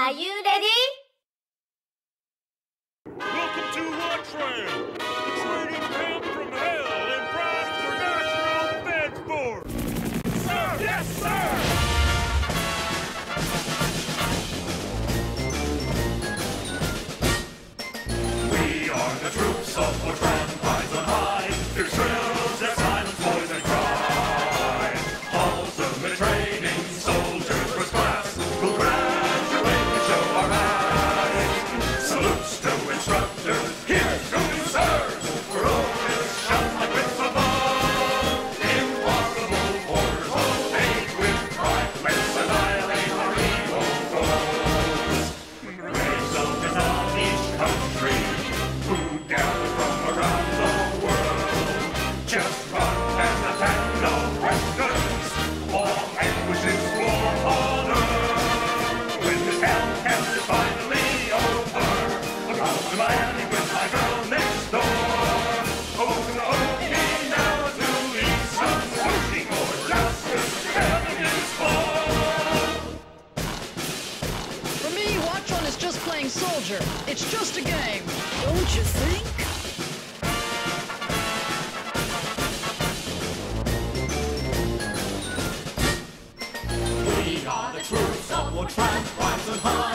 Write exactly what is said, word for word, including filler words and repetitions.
Are you ready? Welcome to Wotran, the trading camp from hell in pride for National Defense Force. Sir! Yes, sir! We are the troops of Wotran, rise on high. Their shrills, their silence, boys and cry. Ultimate training soldiers first class will graduate and show our rise. Salutes to instructors, here's to you, sirs. For always shout like with above. Impossible orders obeyed with pride. Let's annihilate our evil foes. Brave soldiers of each country who gather from around the world. Just run and attack, no questions. All anguish is for honor. When this hell camp is finally over, I'll go to Miami with my girl next door. Open the opening now to eat some sushi for justice. Heaven is full. For me, Watchon is just playing soldier. It's just a game. Don't you think? We are the troops of Wotran, rise and high.